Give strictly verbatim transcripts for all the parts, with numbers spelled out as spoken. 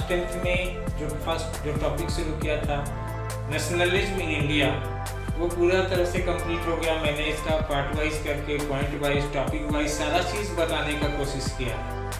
Class tenth में जो first जो टॉपिक शुरू किया था नेशनलिज्म इन इंडिया, वो पूरा तरह से कंप्लीट हो गया। मैंने इसका पार्ट वाइज करके पॉइंट वाइज टॉपिक वाइज सारा चीज़ बताने का कोशिश किया।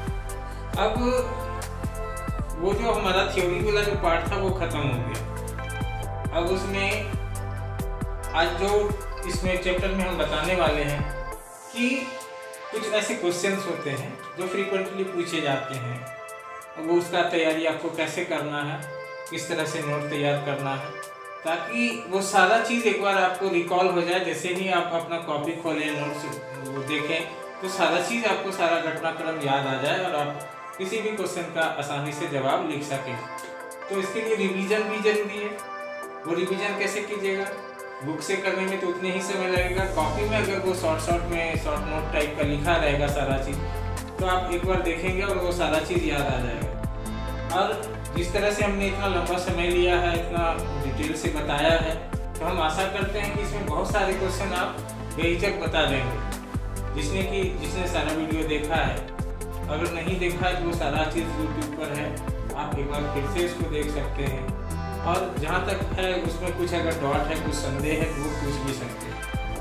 अब वो जो हमारा थ्योरी वाला जो पार्ट था वो ख़त्म हो गया। अब उसमें आज जो इसमें चैप्टर में हम बताने वाले हैं कि कुछ ऐसे क्वेश्चंस होते हैं जो फ्रीक्वेंटली पूछे जाते हैं, वो उसका तैयारी आपको कैसे करना है, किस तरह से नोट तैयार करना है, ताकि वो सारा चीज़ एक बार आपको रिकॉल हो जाए। जैसे ही आप अपना कॉपी खोलें, नोट्स वो देखें, तो सारा चीज़ आपको सारा घटनाक्रम याद आ जाए और आप किसी भी क्वेश्चन का आसानी से जवाब लिख सकें। तो इसके लिए रिवीजन भी जरूरी है। वो रिवीजन कैसे कीजिएगा? बुक से करने में तो उतने ही समय लगेगा। कॉपी में अगर वो शॉर्ट शॉर्ट में शॉर्ट नोट टाइप का लिखा रहेगा सारा चीज़, तो आप एक बार देखेंगे और वो सारा चीज़ याद आ जाएगा। और जिस तरह से हमने इतना लंबा समय लिया है, इतना डिटेल से बताया है, तो हम आशा करते हैं कि इसमें बहुत सारे क्वेश्चन आप बेहिचक बता देंगे। जिसने कि जिसने सारा वीडियो देखा है, अगर नहीं देखा है तो वो सारा चीज़ यूट्यूब पर है, आप एक बार फिर से इसको देख सकते हैं। और जहाँ तक है उसमें कुछ अगर डॉट है, कुछ संदेह है, तो वो पूछ भी सकते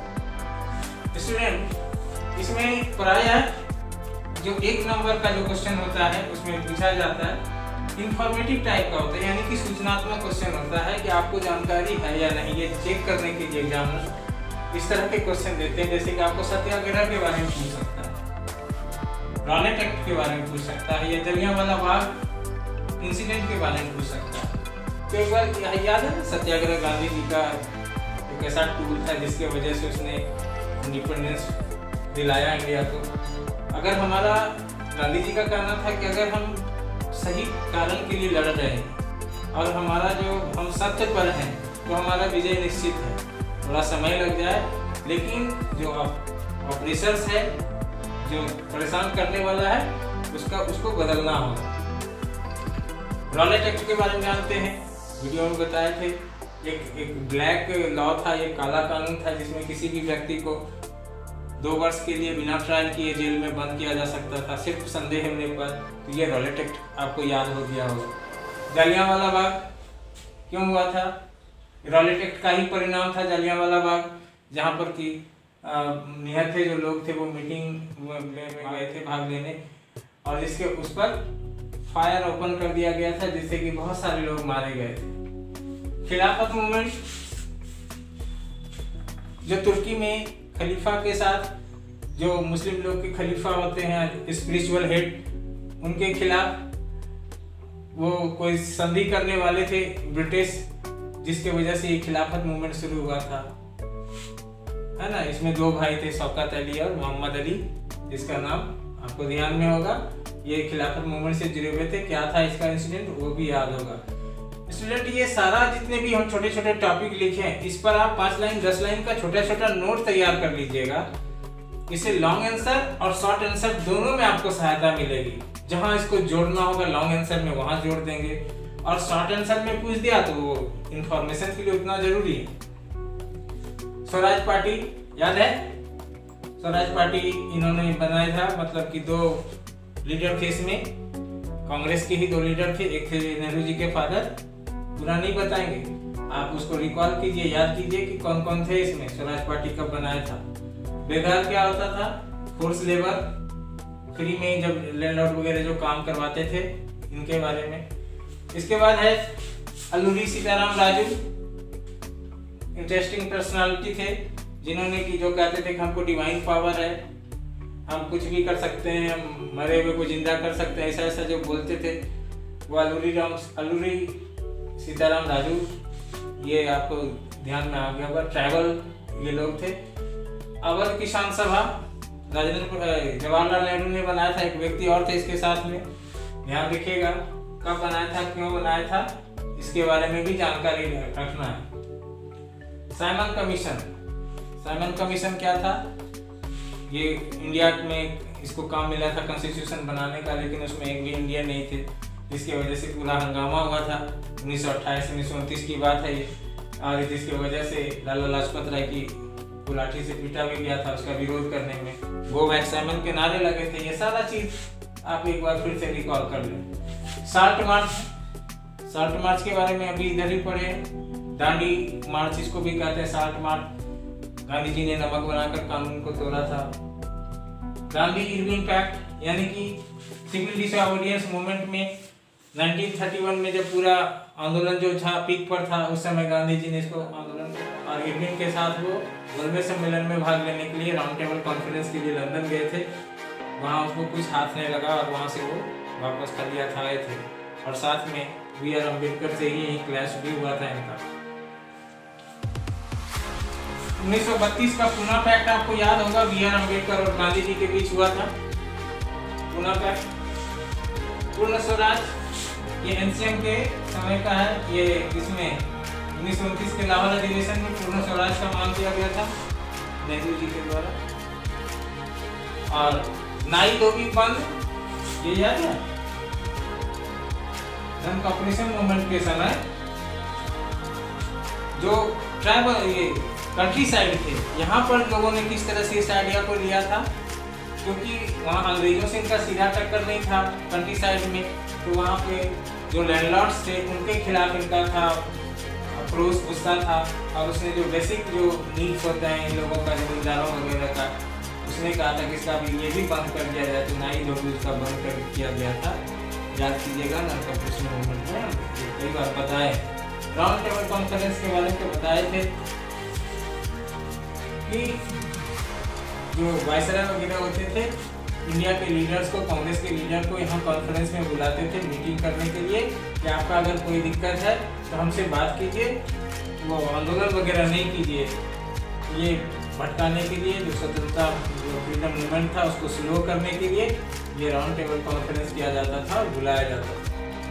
हैं। स्टूडेंट, इसमें प्रायः जो एक नंबर का जो क्वेश्चन होता है उसमें पूछा जाता है इंफॉर्मेटिव टाइप का होता है, यानी कि सूचनात्मक क्वेश्चन होता है कि आपको जानकारी है या नहीं, ये चेक करने के लिए एग्जामिनर इस तरह के क्वेश्चन देते हैं। जैसे कि आपको सत्याग्रह के बारे में पूछ सकता है, रॉलेट एक्ट के बारे में पूछ सकता है, या जलियांवाला बाग इंसिडेंट के बारे में पूछ सकता है। तो एक बार याद है सत्याग्रह गांधी जी का एक ऐसा टूल था जिसके वजह से उसने इंडिपेंडेंस दिलाया इंडिया को। अगर हमारा गांधी जी का कहना था कि अगर हम सही कारण के लिए लड़ रहे हैं और हमारा जो हम सत्य पर हैं, तो हमारा विजय निश्चित है। थोड़ा समय लग जाए, लेकिन जो ऑपरेशंस है, जो परेशान करने वाला है, उसका उसको बदलना होगा। रॉलेट एक्ट के बारे में जानते हैं, वीडियो में बताए थे। एक एक ब्लैक लॉ था, एक काला कानून था, जिसमें किसी भी व्यक्ति को दो वर्ष के लिए बिना ट्रायल किए जेल में बंद किया जा सकता था, सिर्फ संदेह होने पर। तो ये रॉलेट एक्ट आपको याद हो गया होगा। जलियांवाला बाग क्यों हुआ था? रॉलेट एक्ट का ही परिणाम था जलियांवाला बाग, जहाँ पर कि निहत थे जो लोग थे वो मीटिंग में गए थे भाग लेने, और जिसके उस पर फायर ओपन कर दिया गया था, जिससे कि बहुत सारे लोग मारे गए थे। खिलाफत मूवमेंट, जो तुर्की में खलीफा के साथ जो मुस्लिम लोग के खलीफा होते हैं, स्पिरिचुअल हेड, उनके खिलाफ वो कोई संधि करने वाले थे ब्रिटिश, जिसके वजह से ये खिलाफत मूवमेंट शुरू हुआ था, है ना। इसमें दो भाई थे, शौकत अली और मोहम्मद अली, जिसका नाम आपको ध्यान में होगा। ये खिलाफत मूवमेंट से जुड़े हुए थे। क्या था इसका इंसिडेंट, वो भी याद होगा। स्टूडेंट, ये सारा जितने भी हम छोटे छोटे टॉपिक लिखे हैं, इस पर आप पाँच लाइन दस लाइन का छोटा छोटा नोट तैयार कर लीजिएगा। इससे लॉन्ग आंसर और शॉर्ट आंसर दोनों में आपको सहायता मिलेगी। जहां इसको जोड़ना होगा लॉन्ग आंसर में, वहां जोड़ देंगे, और शॉर्ट आंसर में पूछ दिया तो वो इंफॉर्मेशन के लिए उतना जरूरी है। स्वराज पार्टी याद है? स्वराज पार्टी इन्होंने बनाया था, मतलब कि दो लीडर थे इसमें, कांग्रेस के ही दो लीडर थे, एक थे नेहरू जी के फादर, पूरा नहीं बताएंगे, आप उसको रिकॉल कीजिए, याद कीजिए कि कौन कौन थे इसमें। स्वराज पार्टी कब बनाया था? बेगार क्या होता था? फोर्स लेबर, फ्री में जब लैंडलॉर्ड वगैरह जो काम करवाते थे, इनके बारे में। इसके बाद है अल्लूरी सीताराम राजू, इंटरेस्टिंग पर्सनालिटी थे, जिन्होंने की जो कहते थे कि हमको डिवाइन पावर है, हम कुछ भी कर सकते हैं, हम मरे हुए को जिंदा कर सकते हैं, ऐसा ऐसा जो बोलते थे, वो अल्लूरी राम अल्लूरी सीताराम राजू, ये आपको ध्यान में आ गया होगा। ट्राइबल ये लोग थे। अवध किसान सभा राजेंद्र जवाहरलाल नेहरू ने बनाया था, एक व्यक्ति और थे इसके साथ में, ध्यान रखिएगा कब बनाया था, क्यों बनाया था, इसके बारे में भी जानकारी रखना है। साइमन कमीशन, साइमन कमीशन क्या था? ये इंडिया में इसको काम मिला था कॉन्स्टिट्यूशन बनाने का, लेकिन उसमें एक भी इंडियन नहीं थे, जिसकी वजह से पूरा हंगामा हुआ था। उन्नीस सौ अट्ठाईस उन्नीस सौ उनतीस की बात है ये, और जिसकी वजह से लाला लाजपत राय की लाठी से पीटा भी गया था उसका विरोध करने में। गो बैक साइमन के नारे लगे थे। ये सारा चीज आप एक बार फिर से रिकॉल कर लें। साल्ट मार्च, साल्ट मार्च के बारे में अभी इधर ही पढ़े। दांडी मार्च इसको भी कहते हैं, साल्ट मार्च। गांधी जी ने नमक बनाकर कानून को तोड़ा था। गांधी इरविन पैक्ट यानी कि सिविल डिसोबीडियंस मूवमेंट में उन्नीस सौ इकतीस में जब पूरा आंदोलन जो था पीक पर था, उस समय गांधी जी ने इसको आंदोलन और इरविन के साथ वो गोलमेज सम्मेलन में भाग लेने के लिए राउंड टेबल कॉन्फ्रेंस के लिए लंदन गए थे। वहाँ उसको कुछ हाथ नहीं लगा और वहाँ से वो वापस खाली हाथ आए थे। और साथ में बी आर अम्बेडकर से ही क्लैश भी हुआ था इनका। उन्नीस सौ बत्तीस का पुणे पैक्ट आपको याद होगा, बी आर अम्बेडकर और गांधी जी के बीच हुआ था पुणे पैक्ट। पूर्ण स्वराज ये एनसीएम के समय का है। ये इसमें उन्नीस सौ उनतीस के लाहौर अधिवेशन में पूर्ण स्वराज का मांग किया गया था नेहरू जी के द्वारा। और नाई धोबी बंद ये याद है, नन कॉर्पोरेशन मूवमेंट के समय जो ट्राइबल ये कंट्री साइड थे, यहाँ पर लोगों ने किस तरह से इस आइडिया को लिया था, क्योंकि वहाँ अंग्रेजों से इनका सीधा टक्कर नहीं था कंट्री साइड में, तो वहाँ पे जो लैंडलॉर्ड्स थे उनके खिलाफ इनका था अप्रोच, गुस्सा था। और उसने जो बेसिक जो नीड्स होते हैं इन लोगों का, जमींदारों वगैरह का, उसने कहा था कि इसका भी ये भी बंद कर दिया जाए। तो नाई धोबी उसका बंद कर किया गया था। याद कीजिएगा नन कॉर्पोरेशन मूवमेंट में कई बार बताए, राउंड टेबल कॉन्फ्रेंस के बारे में बताए थे कि जो वायसराय वगैरह होते थे इंडिया के लीडर्स को, कांग्रेस के लीडर को यहाँ कॉन्फ्रेंस में बुलाते थे मीटिंग करने के लिए कि आपका अगर कोई दिक्कत है तो हमसे बात कीजिए, वो आंदोलन वगैरह नहीं कीजिए। ये भटकाने के लिए जो स्वतंत्रता जो फ्रीडम मूवमेंट था उसको स्लो करने के लिए ये राउंड टेबल कॉन्फ्रेंस किया जाता था और बुलाया जाता था।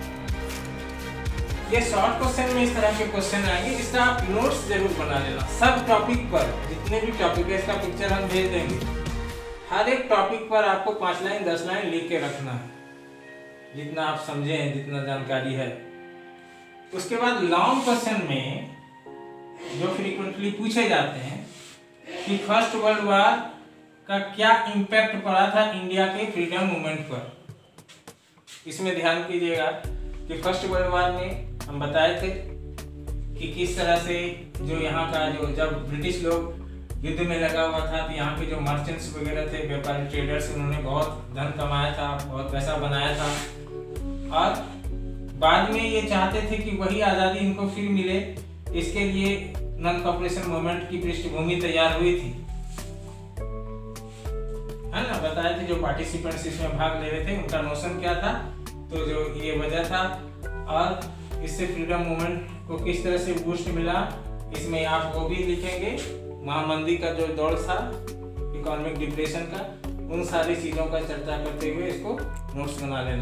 ये शॉर्ट क्वेश्चन में इस तरह के क्वेश्चन आएंगे, इसका आप नोट्स जरूर बना लेना। सब टॉपिक पर जितने भी टॉपिक है इसका पिक्चर हम भेज देंगे। हर एक टॉपिक पर आपको पांच लाइन दस लाइन लिख के रखना है, जितना आप समझे हैं, जितना जानकारी है। उसके बाद लॉन्ग क्वेश्चन में जो फ्रीक्वेंटली पूछे जाते हैं कि फर्स्ट वर्ल्ड वॉर का क्या इम्पैक्ट पड़ा था इंडिया के फ्रीडम मूवमेंट पर। इसमें ध्यान कीजिएगा कि फर्स्ट वर्ल्ड वॉर में हम बताए थे कि किस तरह से जो यहाँ का जो जब ब्रिटिश लोग युद्ध में लगा हुआ था तो यहाँ के जो मर्चेंट्स वगैरह थे, व्यापारी ट्रेडर्स, उन्होंने बहुत धन कमाया था, बहुत पैसा बनाया था। और बाद में ये चाहते थे कि वही आज़ादी इनको फिर मिले, इसके लिए नन कॉर्पोरेशन मूवमेंट की पृष्ठभूमि तैयार हुई थी, है ना। बताए थे जो पार्टिसिपेंट्स इसमें भाग ले रहे थे उनका नोशन क्या था, तो जो ये वजह था। और इससे फ्रीडम मूवमेंट को किस तरह से बूस्ट मिला, इसमें आप वो भी लिखेंगे। महामंदी का जो दौर था, इकोनॉमिक डिप्रेशन का, उन सारी चीजों का चर्चा करते हुए इसको नोट्स बना लेना।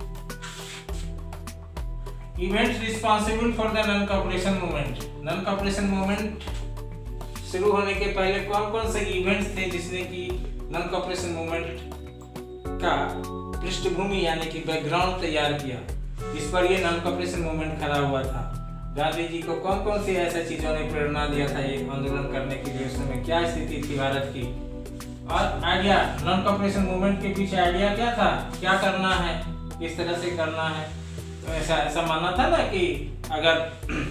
Events responsible for the non cooperation movement. Non cooperation movement शुरू होने के पहले कौन कौन से इवेंट्स थे जिसने कि नन कॉर्पोरेशन मूवमेंट का पृष्ठभूमि यानी कि बैकग्राउंड तैयार किया, जिस पर ये नन कॉर्पोरेशन मूवमेंट खड़ा हुआ था। गांधी जी को कौन कौन सी ऐसी चीजों ने प्रेरणा दिया था ये आंदोलन करने के लिए, उस समय क्या स्थिति थी भारत की। और आइडिया, नन कॉर्पोरेशन मूवमेंट के पीछे आइडिया क्या था, क्या करना है, किस तरह से करना है। तो ऐसा ऐसा माना था ना कि अगर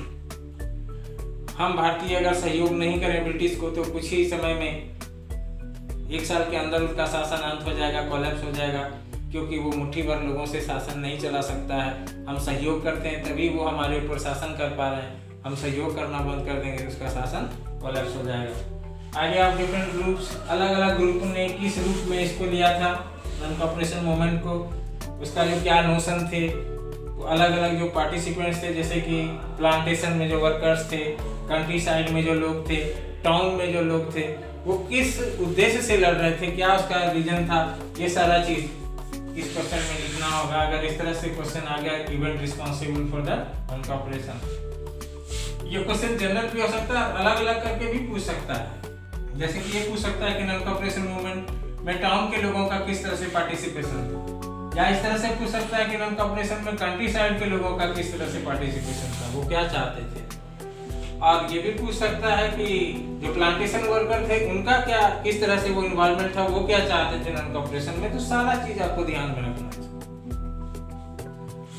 हम भारतीय अगर सहयोग नहीं करें ब्रिटिश को तो कुछ ही समय में एक साल के अंदर उसका शासन अंत हो जाएगा, कोलैप्स हो जाएगा, क्योंकि वो मुट्ठी भर लोगों से शासन नहीं चला सकता है। हम सहयोग करते हैं तभी वो हमारे ऊपर शासन कर पा रहे हैं, हम सहयोग करना बंद कर देंगे तो उसका शासन कोलैप्स हो जाएगा। आइडिया ऑफ डिफरेंट ग्रुप्स, अलग अलग ग्रुप ने किस रूप में इसको लिया था नन कॉर्पोरेशन मूवमेंट को, उसका जो क्या नोशन थे, वो अलग अलग जो पार्टिसिपेंट्स थे, जैसे कि प्लांटेशन में जो वर्कर्स थे, कंट्री साइड में जो लोग थे, टाउन में जो लोग थे, वो किस उद्देश्य से लड़ रहे थे, क्या उसका रीजन था, ये सारा चीज इस क्वेश्चन में लिखना होगा। अगर इस तरह से क्वेश्चन आ गया, event responsible for the non cooperation, ये क्वेश्चन जनरल भी हो सकता है, अलग अलग करके भी पूछ सकता है। जैसे कि ये पूछ सकता है कि नन कॉर्पोरेशन मूवमेंट में टाउन के लोगों का किस तरह से पार्टिसिपेशन था, या इस तरह से पूछ सकता है कि नन कॉर्पोरेशन में कंट्री साइड के लोगों का किस तरह से पार्टिसिपेशन था, वो क्या चाहते थे। और ये भी पूछ सकता है कि जो प्लांटेशन वर्कर थे उनका क्या, किस तरह से वो इन्वॉल्वमेंट था, वो क्या चाहते थे नन कॉर्पोरेशन में। तो सारा चीज आपको ध्यान में रखना चाहिए।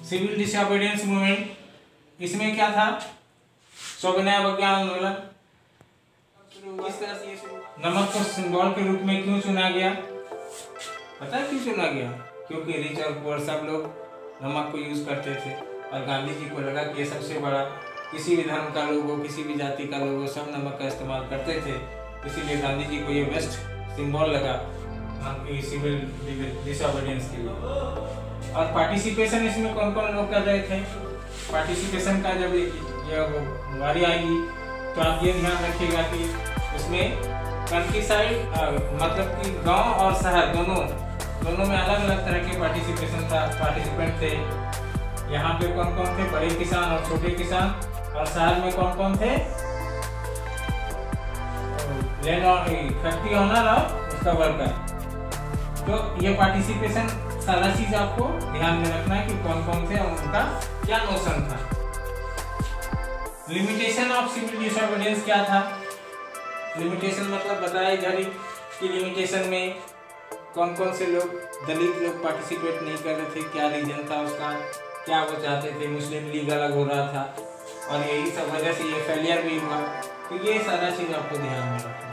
सिविल डिसोबीडियंस मूवमेंट, इसमें क्या था? सविनय अवज्ञा आंदोलन। किस तरह से ये शुरू? नमक को सिंबल के रूप में क्यों चुना गया? पता है क्यों चुना गया? क्योंकि रिच और पुअर सब लोग नमक को यूज करते थे और गांधी जी को लगा कि ये सबसे बड़ा, किसी भी धर्म का लोग हो, किसी भी जाति का लोग हो, सब नमक का इस्तेमाल करते थे, इसीलिए गांधी जी को ये बेस्ट सिंबल लगा सिविल डिसोबीडियंस के लिए। और पार्टिसिपेशन इसमें कौन कौन लोग कर रहे थे? पार्टिसिपेशन का जब ये बारी आएगी तो आप ये ध्यान रखिएगा कि उसमें कंट्री साइड मतलब कि गांव और शहर दोनों दोनों में अलग अलग तरह के पार्टिसिपेशन था पार्टिसिपेंट थे। यहाँ पे कौन कौन थे? बड़े किसान और छोटे किसान। और शहर में कौन कौन थे? लैंड फैक्ट्री ओनर और उसका वर्कर। तो ये पार्टिसिपेशन सारा चीज आपको ध्यान में रखना है कि कौन कौन थे और उनका क्या नोशन था। लिमिटेशन ऑफ सिविल डिसोबीडियंस क्या था? लिमिटेशन मतलब बताया इधर की लिमिटेशन में कौन कौन से लोग, दलित लोग पार्टिसिपेट नहीं कर रहे थे, क्या रीजन था उसका, क्या वो चाहते थे, मुस्लिम लीग अलग हो रहा था और यही सब वजह से ये फेलियर भी हुआ। तो ये सारा चीज आपको ध्यान में रखना।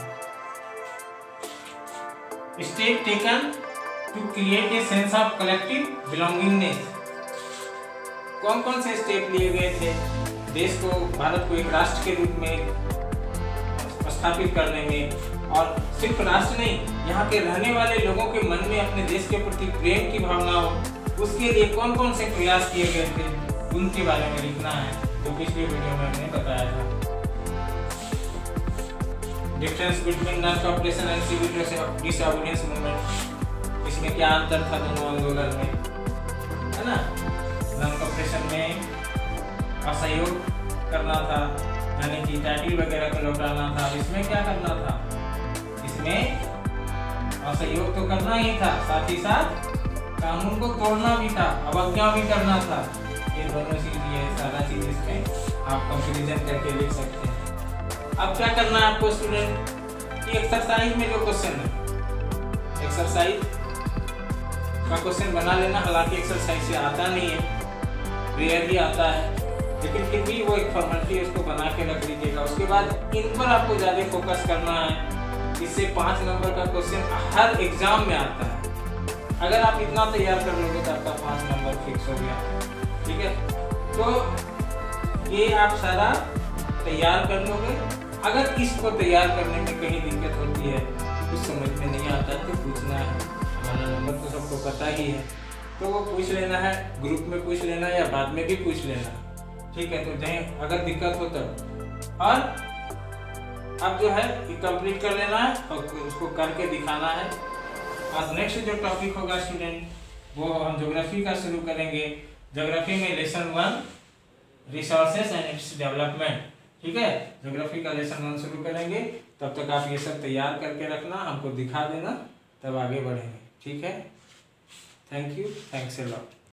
Step taken to create a sense of collective belongingness. कौन कौन से स्टेप लिए गए थे देश को, भारत को एक राष्ट्र के रूप में स्थापित करने में? और सिर्फ राष्ट्र नहीं, यहाँ के रहने वाले लोगों के मन में अपने देश के प्रति प्रेम की भावना हो, उसके लिए कौन कौन से प्रयास किए गए थे, उनके बारे में लिखना है, जो पिछले वीडियो में मैंने बताया था। Difference between non cooperation and civil disobedience movement, इसमें क्या अंतर था दोनों आंदोलन में, है ना? नॉन कॉपरेशन में असहयोग करना था, यानी कि टाइटल वगैरह को लौटाना था। इसमें क्या करना था? इसमें असहयोग तो करना ही था, साथ ही साथ कानून को तोड़ना भी था, अवज्ञा भी करना था। ये दोनों चीज, ये सारा चीज इसमें आप कंपैरिजन करके लिख सकते हैं। अब क्या करना है आपको स्टूडेंट कि एक्सरसाइज में जो क्वेश्चन है, एक्सरसाइज का क्वेश्चन बना लेना। हालांकि एक्सरसाइज से आता नहीं है, रेयरली आता है, लेकिन फिर भी वो एक फॉर्मेलिटी उसको बना के रख लीजिएगा। उसके बाद इन पर आपको ज़्यादा फोकस करना है, इससे पाँच नंबर का क्वेश्चन हर एग्जाम में आता है। अगर आप इतना तैयार कर लोगे तो आपका पाँच नंबर फिक्स हो गया, ठीक है? तो ये आप सारा तैयार कर लोगे। अगर इसको तैयार करने में कहीं दिक्कत होती है, कुछ समझ में नहीं आता तो पूछना है, हमारा नंबर तो सबको पता ही है, तो वो पूछ लेना है, ग्रुप में पूछ लेना या बाद में भी पूछ लेना, ठीक है? तो चाहे अगर दिक्कत हो तब। और अब जो है ये कंप्लीट कर लेना है और उसको करके दिखाना है। और नेक्स्ट जो टॉपिक होगा स्टूडेंट, वो हम ज्योग्राफी का शुरू करेंगे। ज्योग्राफी में lesson one resources and its development, ठीक है? ज्योग्राफी का लेसन वन शुरू करेंगे। तब तक आप ये सब तैयार करके रखना, हमको दिखा देना, तब आगे बढ़ेंगे, ठीक है? Thank you, thanks a lot.